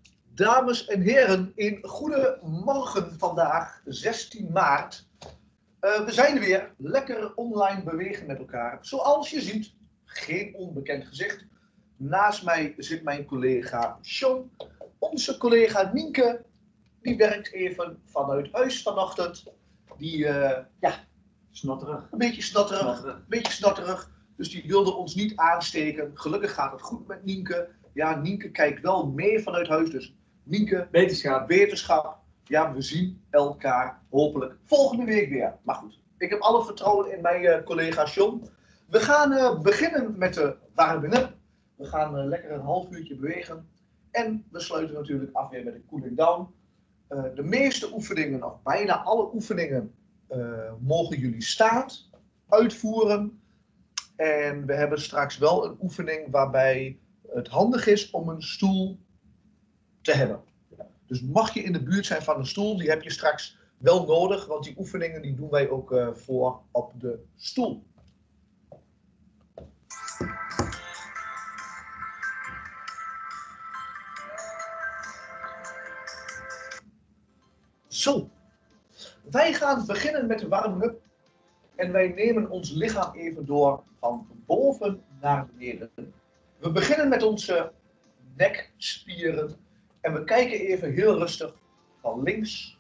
Dames en heren, een goede morgen vandaag, 16 maart. We zijn er weer, lekker online bewegen met elkaar. Zoals je ziet, geen onbekend gezicht. Naast mij zit mijn collega Sean. Onze collega Nienke, die werkt even vanuit huis vanochtend. Die, Snotterig. een beetje snotterig. Dus die wilde ons niet aansteken. Gelukkig gaat het goed met Nienke. Ja, Nienke kijkt wel mee vanuit huis, dus Nienke, wetenschap. Ja, we zien elkaar hopelijk volgende week weer. Maar goed, ik heb alle vertrouwen in mijn collega John. We gaan beginnen met de warming-up. We gaan lekker een half uurtje bewegen. En we sluiten natuurlijk af weer met de cooling down. De meeste oefeningen, of bijna alle oefeningen, mogen jullie staand uitvoeren. En we hebben straks wel een oefening waarbij het handig is om een stoel te hebben. Dus mag je in de buurt zijn van een stoel, die heb je straks wel nodig, want die oefeningen die doen wij ook voor op de stoel. Zo, wij gaan beginnen met de warming-up. En wij nemen ons lichaam even door van boven naar beneden. We beginnen met onze nekspieren. En we kijken even heel rustig van links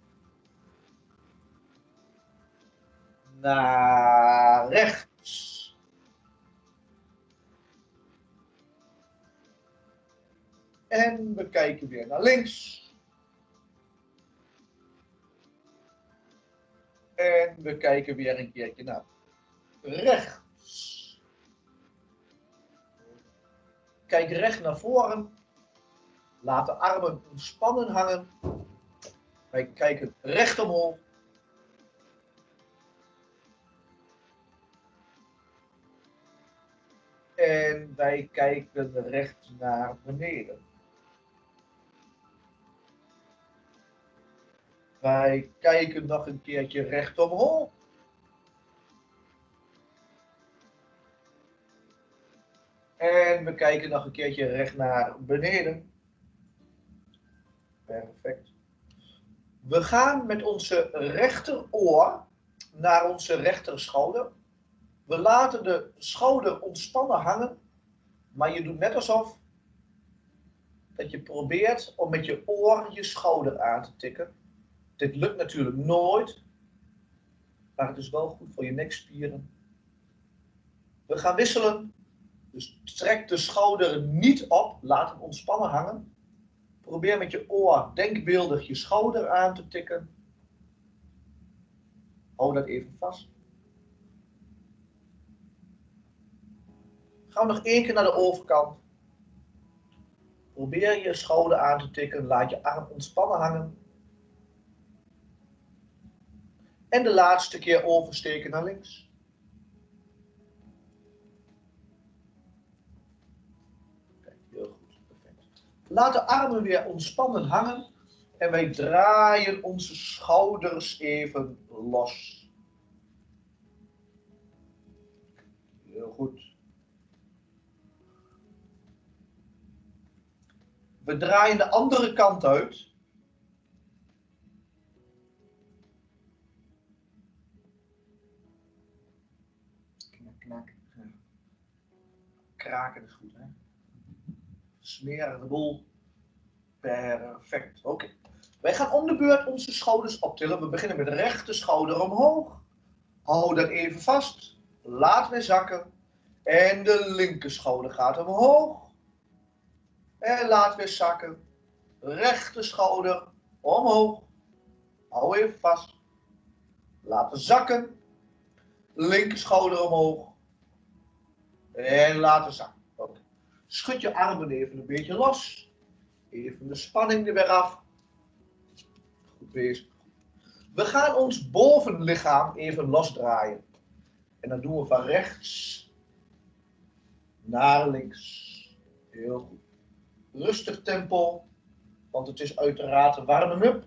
naar rechts. En we kijken weer naar links. En we kijken weer een keertje naar rechts. Kijk recht naar voren. Laat de armen ontspannen hangen. Wij kijken recht omhoog. En wij kijken recht naar beneden. Wij kijken nog een keertje recht omhoog. En we kijken nog een keertje recht naar beneden. Perfect. We gaan met onze rechteroor naar onze rechterschouder. We laten de schouder ontspannen hangen, maar je doet net alsof dat je probeert om met je oor je schouder aan te tikken. Dit lukt natuurlijk nooit, maar het is wel goed voor je nekspieren. We gaan wisselen, dus trek de schouder niet op, laat hem ontspannen hangen. Probeer met je oor denkbeeldig je schouder aan te tikken. Hou dat even vast. Gaan we nog één keer naar de overkant. Probeer je schouder aan te tikken, laat je arm ontspannen hangen. En de laatste keer oversteken naar links. Kijk, heel goed. Perfect. Laat de armen weer ontspannen hangen. En wij draaien onze schouders even los. Heel goed. We draaien de andere kant uit. Knak. Kraken is goed, hè? Smeren de boel. Perfect. Oké. Wij gaan om de beurt onze schouders optillen. We beginnen met de rechter schouder omhoog. Hou dat even vast. Laat weer zakken. En de linker schouder gaat omhoog. En laat weer zakken. Rechter schouder omhoog. Hou even vast. Laten zakken. Linker schouder omhoog. En laten zakken. Okay. Schud je armen even een beetje los. Even de spanning er weer af. Goed bezig. We gaan ons bovenlichaam even losdraaien. En dat doen we van rechts naar links. Heel goed. Rustig tempo, want het is uiteraard een warming-up.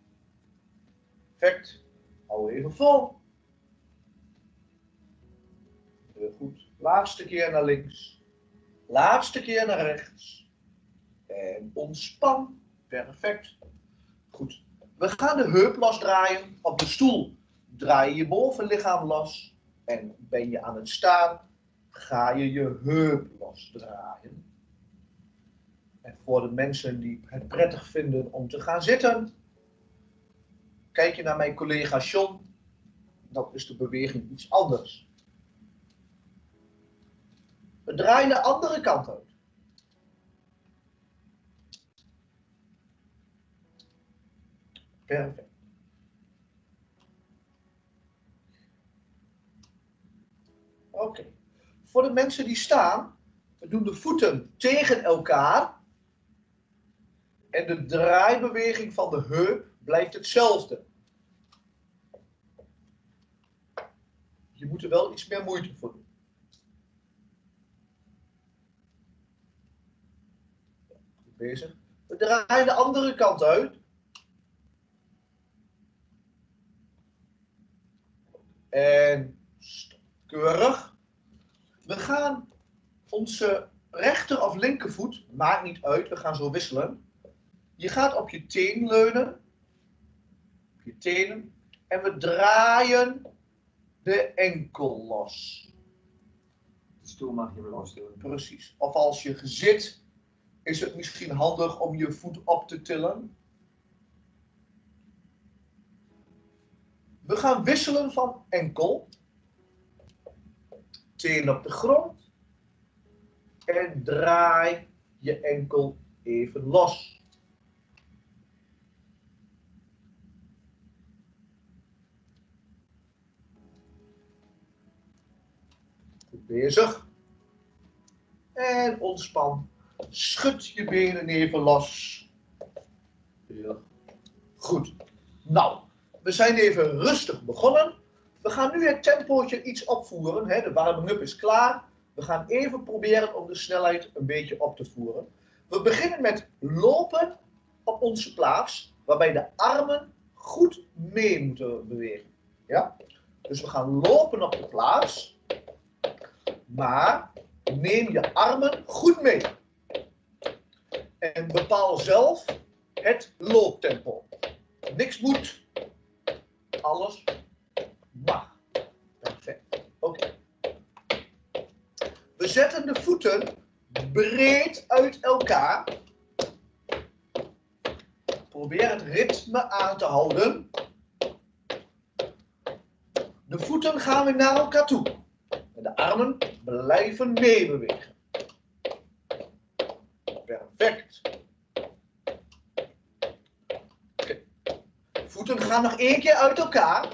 Perfect. Hou even vol. Laatste keer naar links. Laatste keer naar rechts. En ontspan. Perfect. Goed. We gaan de heup losdraaien. Op de stoel draai je je bovenlichaam los. En ben je aan het staan, ga je je heup losdraaien. En voor de mensen die het prettig vinden om te gaan zitten, kijk je naar mijn collega John, dan is de beweging iets anders. We draaien de andere kant uit. Perfect. Oké. Voor de mensen die staan, we doen de voeten tegen elkaar. En de draaibeweging van de heup blijft hetzelfde. Je moet er wel iets meer moeite voor doen. Goed bezig. We draaien de andere kant uit. En stop. Keurig. We gaan onze rechter of linkervoet, maakt niet uit, we gaan zo wisselen. Je gaat op je teen leunen. Op je tenen. En we draaien de enkel los. De stoel mag je los doen. Precies. Of als je zit, is het misschien handig om je voet op te tillen. We gaan wisselen van enkel. Teen op de grond. En draai je enkel even los. Goed bezig. En ontspan. Schud je benen even los. Heel goed. Nou, we zijn even rustig begonnen. We gaan nu het tempootje iets opvoeren. De warming-up is klaar. We gaan even proberen om de snelheid een beetje op te voeren. We beginnen met lopen op onze plaats, waarbij de armen goed mee moeten bewegen. Ja? Dus we gaan lopen op de plaats, maar neem je armen goed mee. En bepaal zelf het looptempo. Niks moet, alles mag. Perfect. Oké. We zetten de voeten breed uit elkaar. Probeer het ritme aan te houden. De voeten gaan weer naar elkaar toe. En de armen blijven meebewegen. Perfect. Okay. Voeten gaan nog één keer uit elkaar.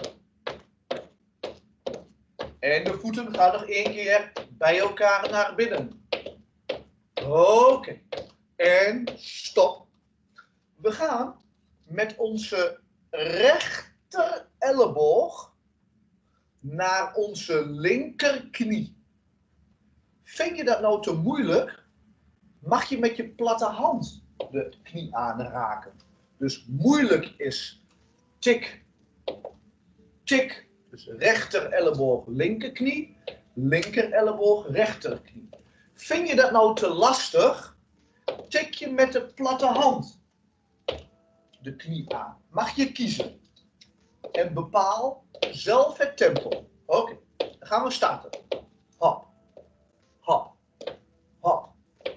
En de voeten gaan nog één keer bij elkaar naar binnen. Oké. En stop. We gaan met onze rechter elleboog naar onze linkerknie. Vind je dat nou te moeilijk? Mag je met je platte hand de knie aanraken. Dus moeilijk is tik, tik. Dus rechter elleboog, linkerknie. Linker elleboog, rechterknie. Vind je dat nou te lastig? Tik je met de platte hand de knie aan. Mag je kiezen. En bepaal zelf het tempo. Oké, dan gaan we starten. Hop, hop, hop.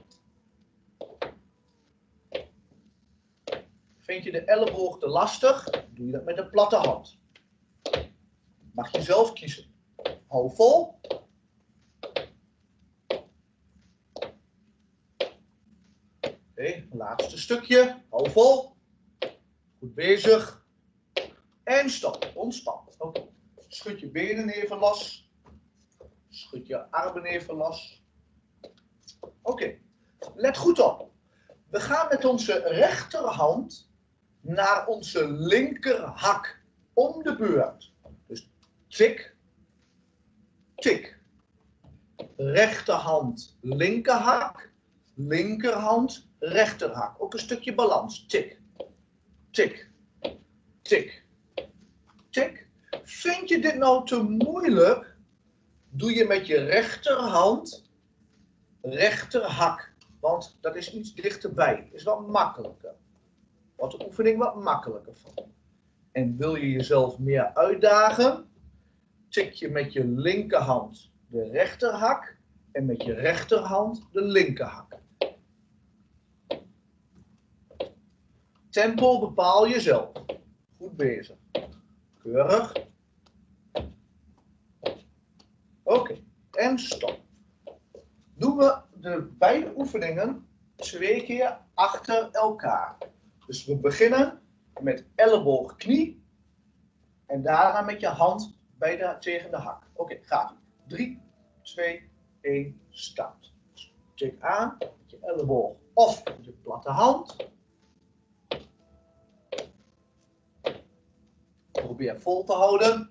Vind je de elleboog te lastig? Doe je dat met een platte hand. Mag je zelf kiezen. Hou vol. Oké, laatste stukje. Hou vol. Goed bezig. En stop. Ontspan. Oké. Schud je benen even los. Schud je armen even los. Oké. Let goed op. We gaan met onze rechterhand naar onze linkerhak. Om de beurt. Dus tik. Tik. Rechterhand linkerhak. Linkerhand rechterhak. Ook een stukje balans. Tik. Tik. Tik. Tik. Vind je dit nou te moeilijk? doe je met je rechterhand, rechterhak. Want dat is iets dichterbij. Is wat makkelijker. Wordt de oefening wat makkelijker van. En wil je jezelf meer uitdagen, tik je met je linkerhand de rechterhak en met je rechterhand de linkerhak. Tempo bepaal je zelf. Goed bezig. Keurig. Oké, en stop. Doen we de beide oefeningen 2 keer achter elkaar. Dus we beginnen met elleboog, knie. En daarna met je hand tegen de hak. Oké, gaat ie. 3, 2, 1, start. Tik aan met je elleboog of je platte hand. Probeer vol te houden.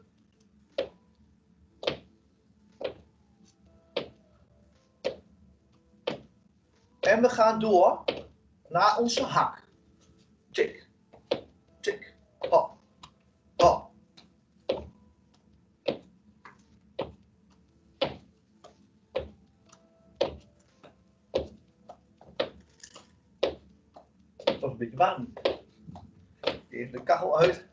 En we gaan door naar onze hak. Tik, tik, hop, hop. Het was een beetje warm. Even de kachel uit.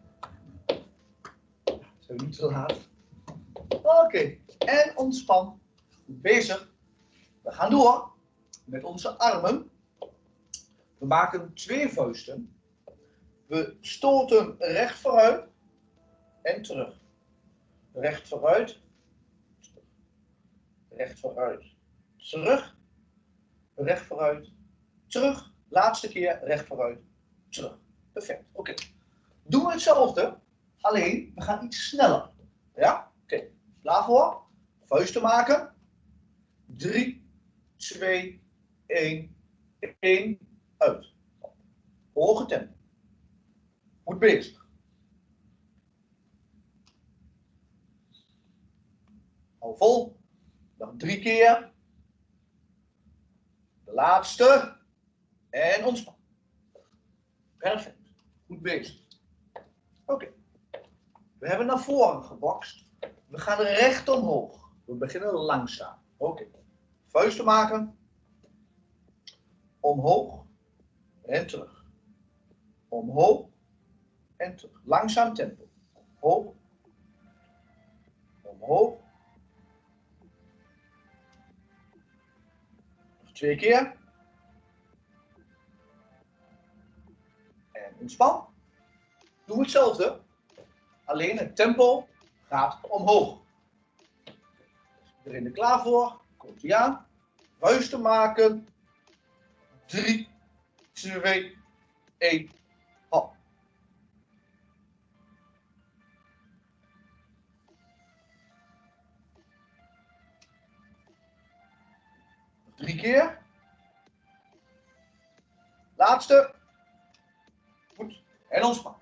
Zo niet zo laat. Oké, en ontspan. Goed bezig. We gaan door met onze armen. We maken 2 vuisten. We stoten recht vooruit en terug. Recht vooruit, terug. Recht vooruit, terug. Recht vooruit, terug. Laatste keer recht vooruit, terug. Perfect. Oké. Doen we hetzelfde, alleen we gaan iets sneller. Ja? Oké. Klaar voor? Vuisten maken. 3, 2, 1, 1, uit. Hoge tempo. Goed bezig. Hou vol. Nog 3 keer. De laatste. En ontspan. Perfect. Goed bezig. Oké. We hebben naar voren gebokst. We gaan recht omhoog. We beginnen langzaam. Oké. Vuisten maken. Omhoog. En terug. Omhoog. En terug. Langzaam tempo. Omhoog. Omhoog. Nog 2 keer. En ontspan. Doen we hetzelfde. Alleen het tempo gaat omhoog. Erin er klaar voor. Komt ie aan. Vuisten maken. 3, 2, 1. Hop. Nog 3 keer. Laatste. Goed. En ontspan.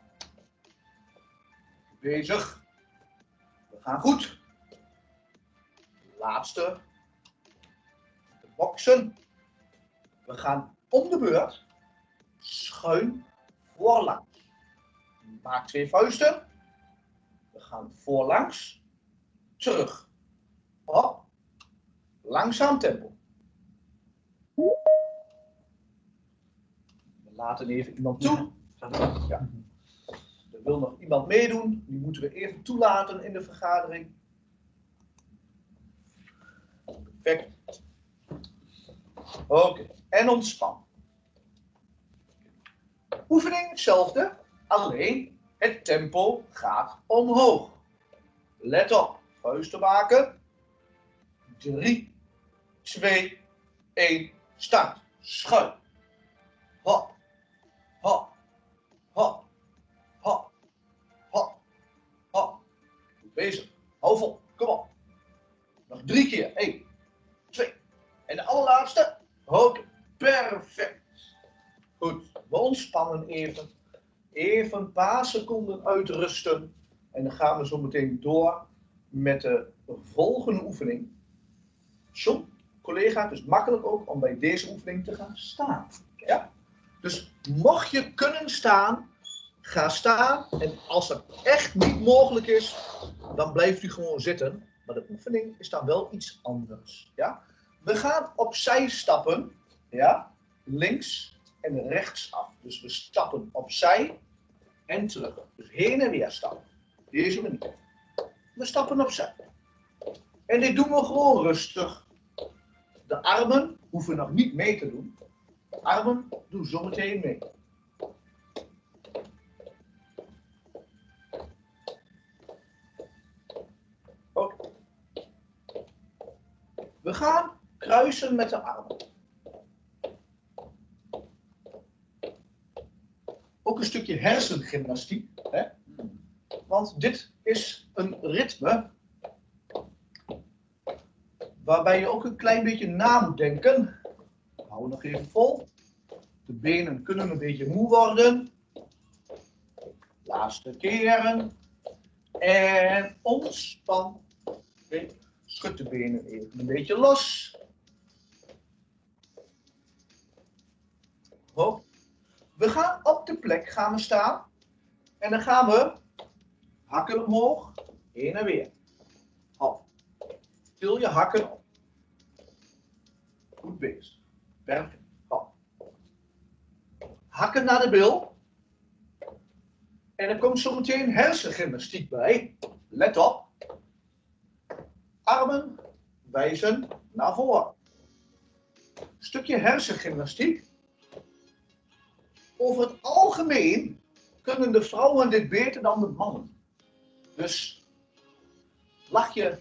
Bezig. We gaan goed. Laatste. De boksen. We gaan om de beurt. Schuin voorlangs. Maak 2 vuisten. We gaan voorlangs. Terug. Hop. Langzaam tempo. We laten even iemand toe. Ja. Er wil nog iemand meedoen. Die moeten we even toelaten in de vergadering. Perfect. Oké. En ontspan. Oefening hetzelfde. Alleen het tempo gaat omhoog. Let op. Vuisten maken. 3, 2, 1. Start. Schuin. Hop. Hop. Hop. Hop. Hop. Hop. Goed bezig. Hou vol. Kom op. Nog 3 keer. 1, 2. En de allerlaatste. Oké. Perfect. Goed. We ontspannen even. Even een paar seconden uitrusten. En dan gaan we zo meteen door met de volgende oefening. John, collega, het is makkelijk ook om bij deze oefening te gaan staan. Ja? Dus mocht je kunnen staan, ga staan. En als dat echt niet mogelijk is, dan blijft u gewoon zitten. maar de oefening is dan wel iets anders. Ja? We gaan opzij stappen, ja? Links en rechts af. Dus we stappen opzij en terug. Dus heen en weer stappen. Deze manier. We stappen opzij. En dit doen we gewoon rustig. De armen hoeven nog niet mee te doen. De armen doen zometeen mee. Oké. We gaan kruisen met de armen. Ook een stukje hersengymnastiek. Hè? Want dit is een ritme waarbij je ook een klein beetje na moet denken. Hou nog even vol. De benen kunnen een beetje moe worden. Laatste keren. En ontspan. Okay. Schud de benen even een beetje los. Hoop. We gaan op de plek gaan we staan. En dan gaan we hakken omhoog. Heen en weer. Hop. Til je hakken op. Goed bezig. Perfect. Hop. Hakken naar de bil. En er komt zo meteen hersengymnastiek bij. Let op. Armen wijzen naar voren. Stukje hersengymnastiek. Over het algemeen kunnen de vrouwen dit beter dan de mannen. Dus lach je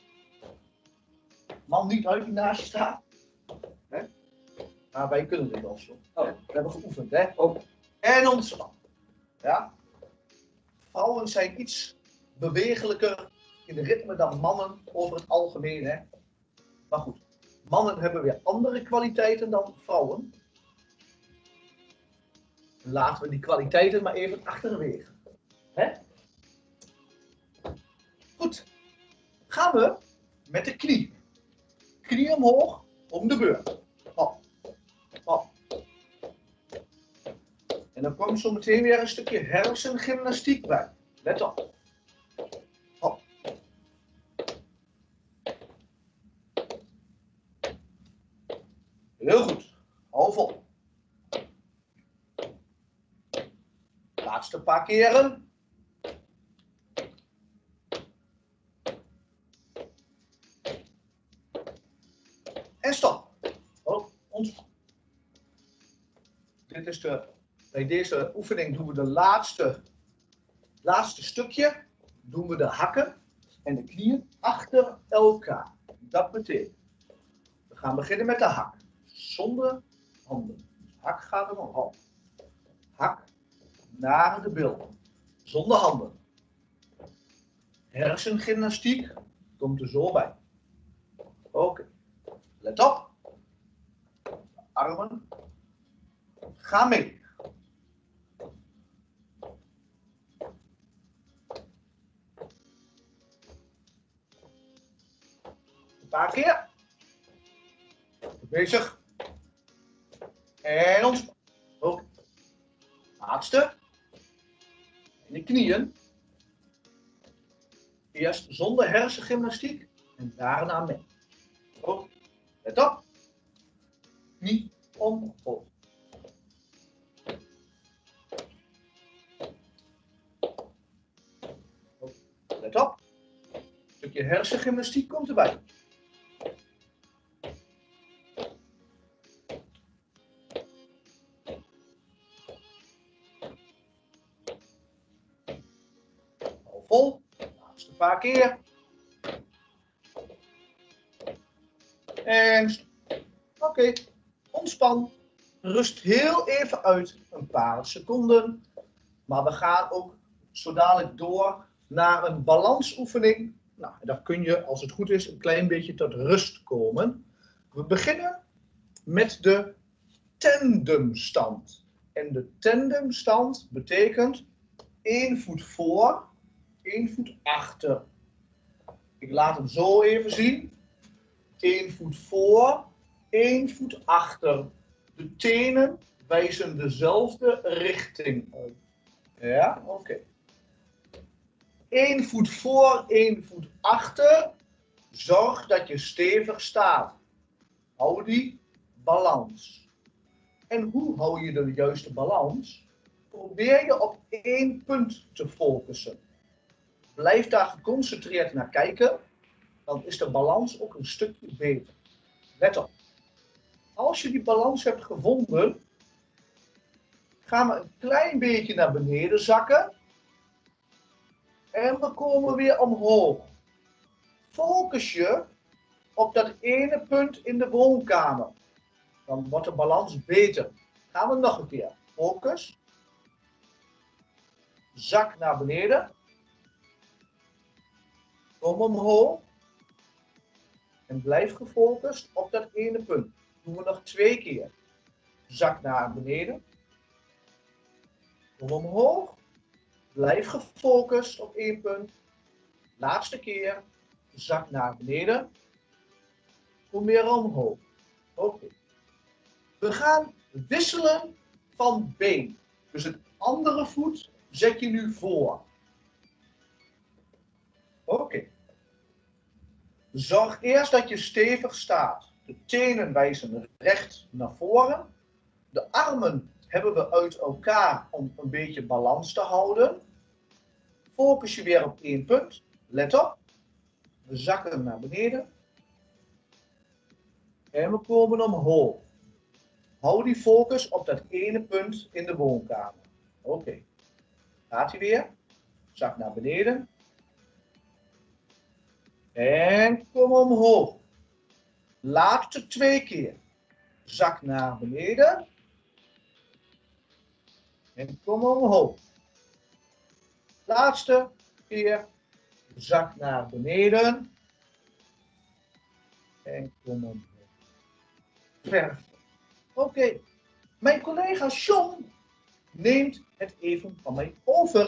man niet uit die naast je staat. Hè? Maar wij kunnen dit al zo. Oh, we hebben geoefend. Hè? Oh. En ontspannen. Ja? Vrouwen zijn iets bewegelijker in de ritme dan mannen over het algemeen. Hè? Maar goed, mannen hebben weer andere kwaliteiten dan vrouwen. Laten we die kwaliteiten maar even achterwege. Hè? Goed, gaan we met de knie. Knie omhoog, om de beurt. Hop, hop. En dan komt zo meteen weer een stukje hersengymnastiek bij. Let op. Hop. Heel goed. Hou vol. Laatste paar keren. En stop. Oh, ontspan. Dit is bij deze oefening doen we de laatste stukje. Doen we de hakken en de knieën achter elkaar. Dat betekent. We gaan beginnen met de hak. Zonder handen. Dus hak gaat er omhoog. Hak naar de bil. Zonder handen. Hersengymnastiek komt er zo bij. Oké. Let op. Armen. Ga mee. Een paar keer. Bezig. En ontspan. Oké. Laatste. En de knieën. Eerst zonder hersengymnastiek en daarna mee. Oké. Let op. Knie omhoog. Let op. Een stukje hersengymnastiek komt erbij. Hou vol. Laatste paar keer. En oké. Ontspan. Rust heel even uit. Een paar seconden. Maar we gaan ook zo dadelijk door naar een balansoefening. Nou, dan kun je, als het goed is, een klein beetje tot rust komen. We beginnen met de tandemstand. En de tandemstand betekent 1 voet voor, 1 voet achter. Ik laat hem zo even zien. 1 voet voor, 1 voet achter. De tenen wijzen dezelfde richting uit. Ja, oké. 1 voet voor, 1 voet achter. Zorg dat je stevig staat. Hou die balans. En hoe hou je de juiste balans? Probeer je op één punt te focussen. Blijf daar geconcentreerd naar kijken. Dan is de balans ook een stukje beter. Let op. Als je die balans hebt gevonden, gaan we een klein beetje naar beneden zakken. En we komen weer omhoog. Focus je op dat ene punt in de woonkamer. Dan wordt de balans beter. Gaan we nog een keer. Focus. Zak naar beneden. Kom omhoog. En blijf gefocust op dat ene punt. Doen we nog 2 keer. Zak naar beneden. Kom omhoog. Blijf gefocust op 1 punt. Laatste keer. Zak naar beneden. Kom weer omhoog. Oké. We gaan wisselen van been. Dus het andere voet zet je nu voor. Oké. Zorg eerst dat je stevig staat. De tenen wijzen recht naar voren. De armen hebben we uit elkaar om een beetje balans te houden. Focus je weer op 1 punt. Let op. We zakken naar beneden. En we komen omhoog. Hou die focus op dat ene punt in de woonkamer. Oké. Gaat hij weer. Zak naar beneden. En kom omhoog. Laatste 2 keer. Zak naar beneden. En kom omhoog. Laatste keer. Zak naar beneden. En kom omhoog. Perfect. Oké. Mijn collega John neemt het even van mij over.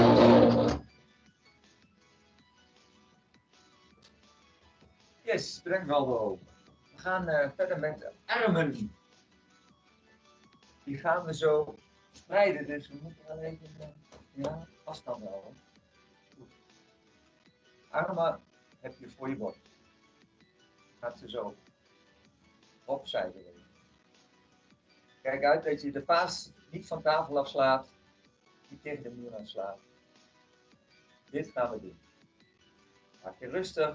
Yes, bedankt Waldo. We gaan verder met de armen. Die gaan we zo spreiden, dus we moeten wel even afstand houden. Goed. Armen heb je voor je borst. Gaat ze zo opzij bewegen. Kijk uit dat je de vaas niet van tafel afslaat, niet tegen de muur aanslaat. Dit gaan we doen. Maak je rustig.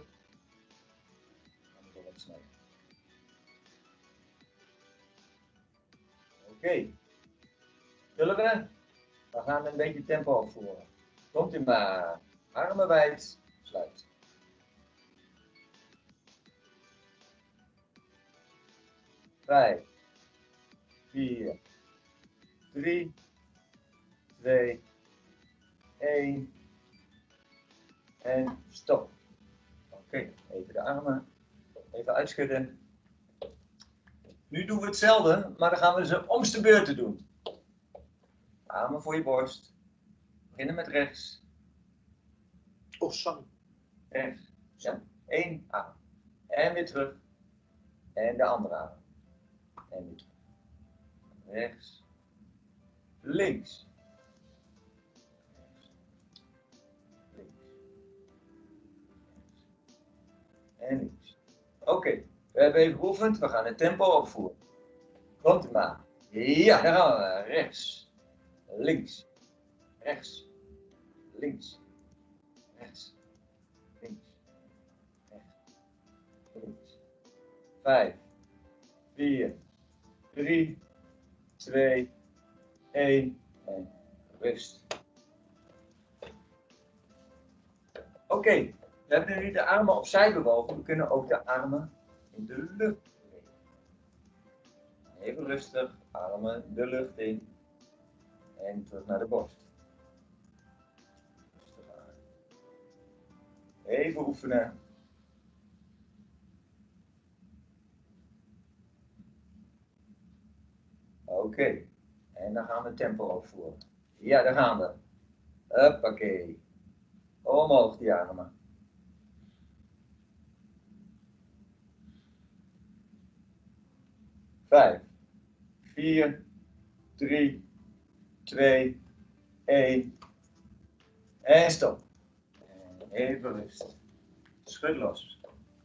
Oké. Zullen we? We gaan een beetje tempo opvoeren. Komt u maar. Armen wijd. Sluit. Vijf, 4, 3, 2, 1 en stop. Oké, even de armen. Even uitschudden. Nu doen we hetzelfde, maar dan gaan we ze om de beurten doen. Armen voor je borst. Beginnen met rechts. Oh, sorry. Rechts. Ja. 1 arm. En weer terug. En de andere arm. En weer terug. Rechts. Links. Links. En links. Oké. We hebben even geoefend, we gaan het tempo opvoeren. Komt u maar. Ja, daar gaan we. Rechts. Links. Rechts. Links. Rechts. Links. Rechts. Links. 5, 4, 3, 2, 1 en rust. Oké. We hebben nu de armen opzij bewogen. We kunnen ook de armen in de lucht bewegen. Even rustig, armen de lucht in en terug naar de borst. Rustig aan. Even oefenen. Oké. En dan gaan we het tempo opvoeren. Ja, daar gaan we. Huppakee. Omhoog die armen. 5, 4, 3, 2, 1 en stop. En even rust. Schud los.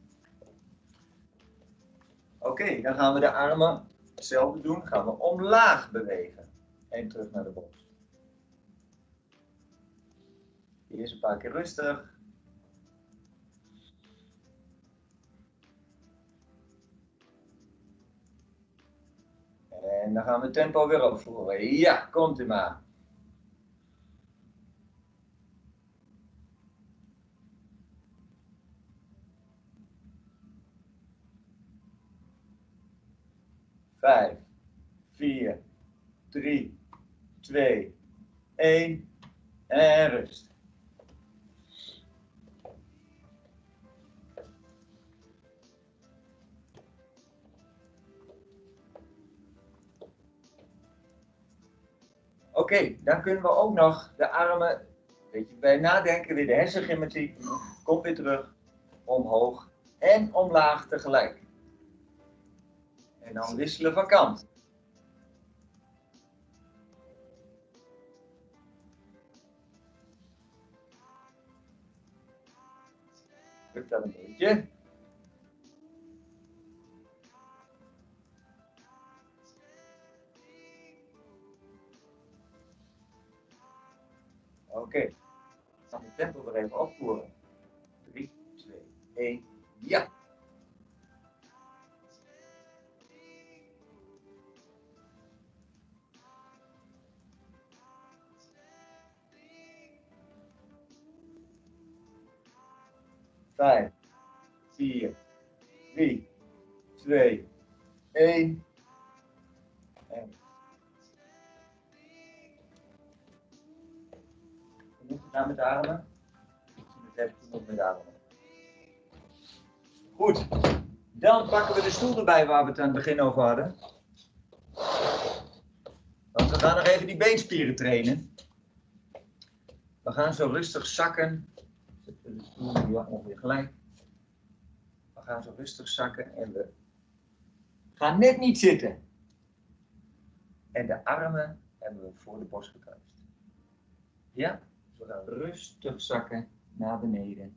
Oké, dan gaan we de armen hetzelfde doen. Gaan we omlaag bewegen. En terug naar de borst. Eerst een paar keer rustig. En dan gaan we het tempo weer opvoeren. Ja, komt u maar. Vijf, 4, 3, 2, 1 en rust. Oké, dan kunnen we ook nog de armen, een beetje bij nadenken, weer de hersengymnastiek, komt weer terug, omhoog en omlaag tegelijk. En dan wisselen van kant. Lukt dat een beetje? Oké, dan gaan we het tempo weer even opvoeren. 3, 2, 1, ja! Vijf, 4, 3, 2, 1. En we moeten gaan met de armen. Het even met de armen. Goed, dan pakken we de stoel erbij waar we het aan het begin over hadden. Want we gaan nog even die beenspieren trainen. We gaan zo rustig zakken. Zetten we de stoel nu ongeveer gelijk. We gaan zo rustig zakken en we gaan net niet zitten. En de armen hebben we voor de borst gekruist. Ja, dus we gaan rustig zakken naar beneden.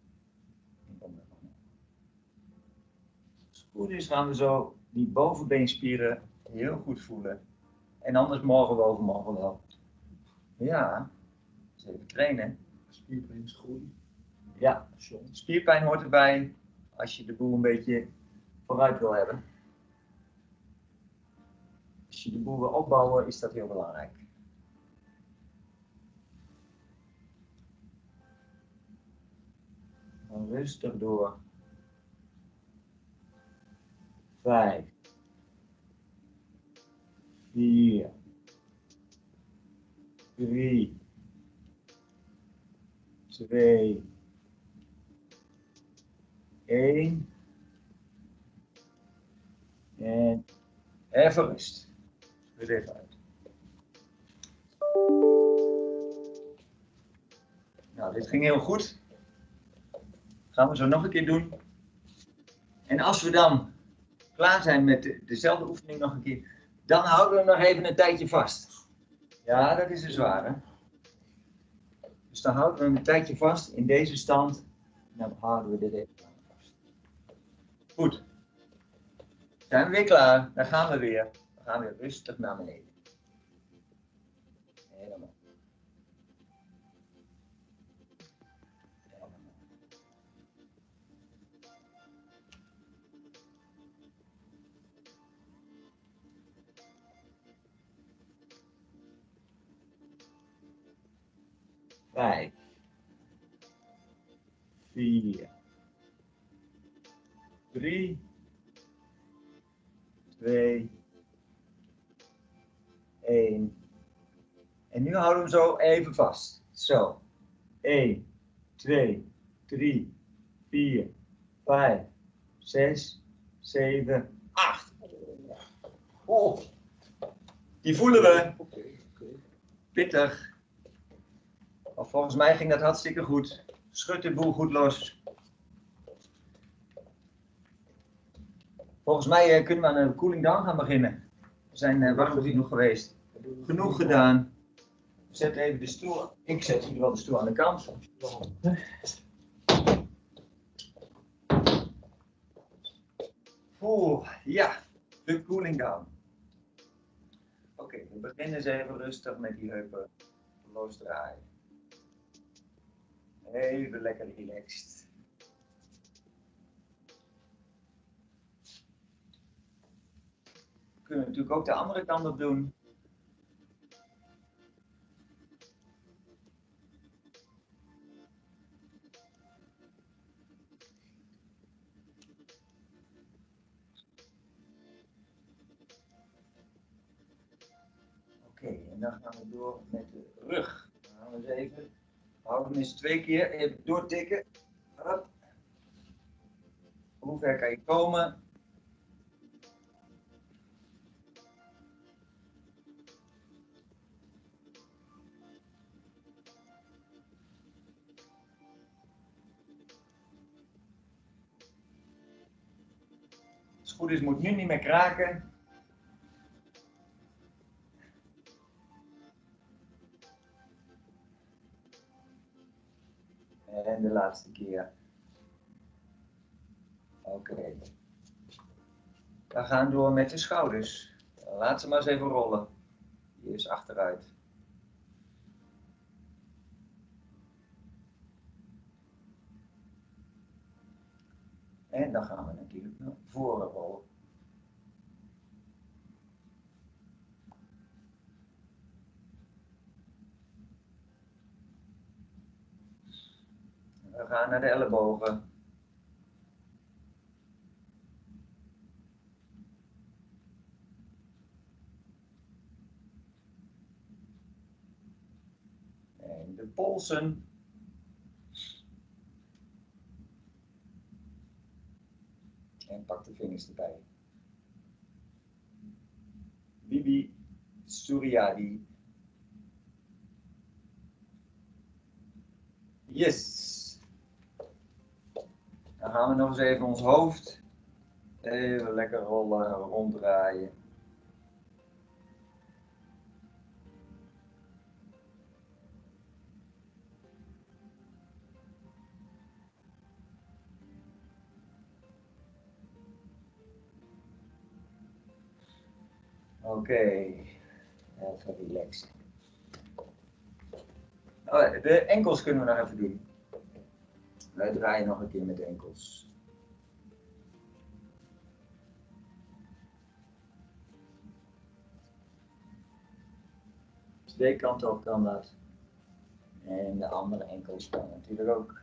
Als het goed is gaan we zo die bovenbeenspieren heel goed voelen. En anders morgen of overmorgen wel. Ja, dus even trainen. Spierpijnsgroei. Ja, spierpijn hoort erbij als je de boel een beetje vooruit wil hebben. Als je de boel wil opbouwen is dat heel belangrijk. Dan rustig door. 5, 4, 3, 2, 1. En even rust. Weer even uit. Nou, dit ging heel goed. Gaan we zo nog een keer doen. En als we dan klaar zijn met dezelfde oefening nog een keer, dan houden we nog even een tijdje vast. Ja, dat is een zware. Dus dan houden we hem een tijdje vast in deze stand. En dan houden we dit even vast. Goed. Zijn we weer klaar? Dan gaan we weer. We gaan weer rustig naar beneden. Helemaal. Vijf, 4, 3, 2, 1. En nu houden we hem zo even vast. Zo. 1, 2, 3, 4, 5, 6, 7, 8. Oh. Die voelen we. Pittig. Maar volgens mij ging dat hartstikke goed. Schud de boel goed los. Volgens mij kunnen we aan een cooling down gaan beginnen. We zijn warm genoeg geweest. Genoeg gedaan. Zet even de stoel. Ik zet in ieder geval de stoel aan de kant. Ja, de cooling down. Oké, we beginnen eens even rustig met die heupen losdraaien. Even lekker relaxed. We kunnen natuurlijk ook de andere kant op doen. Oké, en dan gaan we door met de rug. Dan gaan we eens even, houden we eens 2 keer, even doortikken. Hop. Hoe ver kan je komen? Als het goed is, moet nu niet meer kraken. En de laatste keer. Oké. We gaan door met de schouders. Laat ze maar eens even rollen. Eerst achteruit. En dan gaan we natuurlijk naar voren rollen. We gaan naar de ellebogen. En de polsen. En pak de vingers erbij. Bibi Suryadi. Yes. Dan gaan we nog eens even ons hoofd even lekker rollen, ronddraaien. Oké, even relaxen. Oh, de enkels kunnen we nog even doen. Wij draaien nog een keer met de enkels. Twee kanten op kan dat. En de andere enkels kan natuurlijk ook.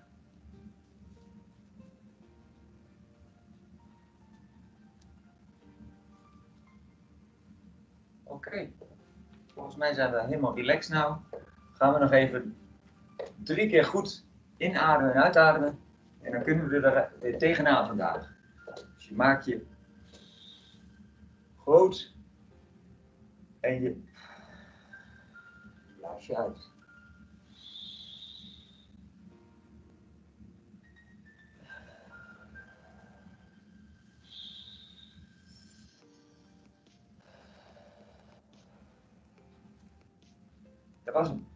Oké. Volgens mij zijn we helemaal relaxed nou. Gaan we nog even 3 keer goed inademen en uitademen. En dan kunnen we er weer tegenaan vandaag. Dus je maakt je groot en je blaas je uit. Dat was hem.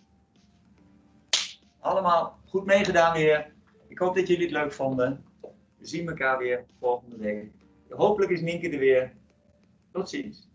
Allemaal goed meegedaan weer. Ik hoop dat jullie het leuk vonden. We zien elkaar weer volgende week. Hopelijk is Nienke er weer. Tot ziens.